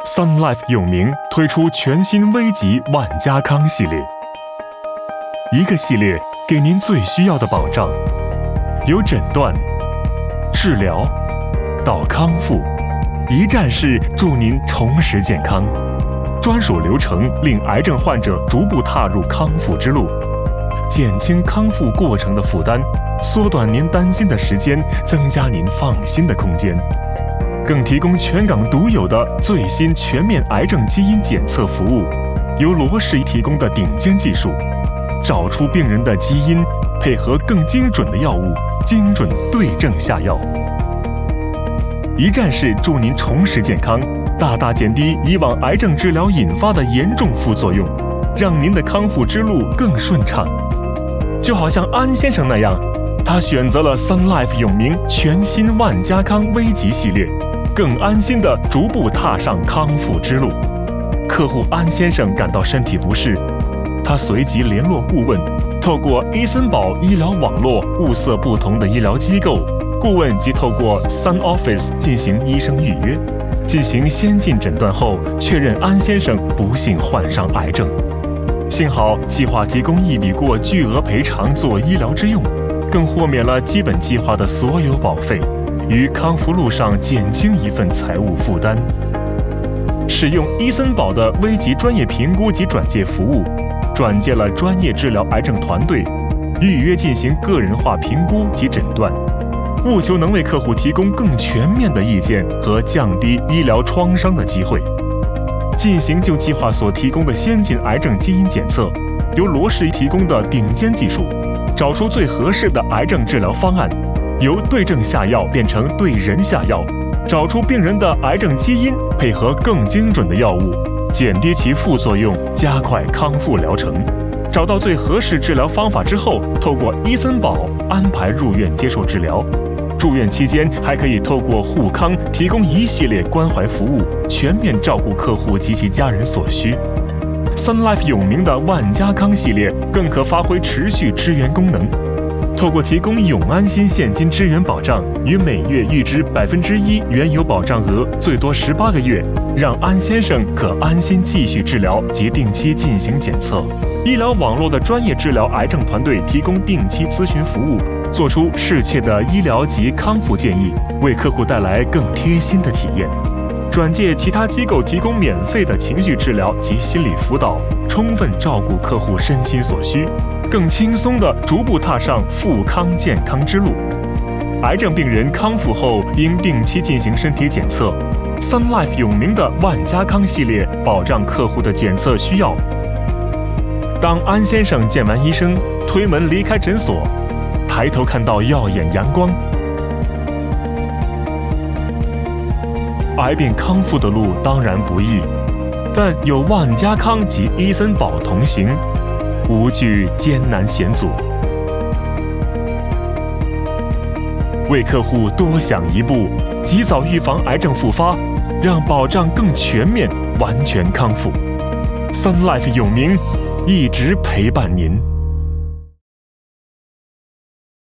Sun Life 永明推出全新危急万家康系列，一个系列给您最需要的保障，由诊断、治疗到康复，一站式助您重拾健康。专属流程令癌症患者逐步踏入康复之路，减轻康复过程的负担，缩短您担心的时间，增加您放心的空间。更提供全港独有的最新全面癌症基因检测服务，由罗氏提供的顶尖技术，找出病人的基因，配合更精准的药物，精准对症下药，一站式助您重拾健康，大大减低以往癌症治疗引发的严重副作用，让您的康复之路更顺畅。就好像安先生那样，他选择了 Sun Life 永明全新万家康危急系列，更安心地逐步踏上康复之路。客户安先生感到身体不适，他随即联络顾问，透过伊森堡医疗网络物色不同的医疗机构，顾问即透过 Sun Office 进行医生预约，进行先进诊断后，确认安先生不幸患上癌症。幸好计划提供一笔过巨额赔偿做医疗之用，更豁免了基本计划的所有保费，于康复路上减轻一份财务负担。使用伊森堡的危急专业评估及转介服务，转介了专业治疗癌症团队，预约进行个人化评估及诊断，务求能为客户提供更全面的意见和降低医疗创伤的机会。进行就计划所提供的先进癌症基因检测，由罗氏提供的顶尖技术，找出最合适的癌症治疗方案，由对症下药变成对人下药，找出病人的癌症基因，配合更精准的药物，减低其副作用，加快康复疗程。找到最合适治疗方法之后，透过伊森堡安排入院接受治疗。住院期间还可以透过护康提供一系列关怀服务，全面照顾客户及其家人所需。Sun Life 永明的万家康系列更可发挥持续支援功能，透过提供永安心现金支援保障与每月预支1%原有保障额，最多18个月，让安先生可安心继续治疗及定期进行检测。医疗网络的专业治疗癌症团队提供定期咨询服务，做出适切的医疗及康复建议，为客户带来更贴心的体验。转介其他机构提供免费的情绪治疗及心理辅导，充分照顾客户身心所需，更轻松地逐步踏上复康健康之路。癌症病人康复后应定期进行身体检测， Sun Life 永明的万家康系列保障客户的检测需要。当安先生见完医生，推门离开诊所，抬头看到耀眼阳光。癌病康复的路当然不易，但有万家康及伊森堡同行，无惧艰难险阻。为客户多想一步，及早预防癌症复发，让保障更全面，完全康复。Sun Life 永明一直陪伴您。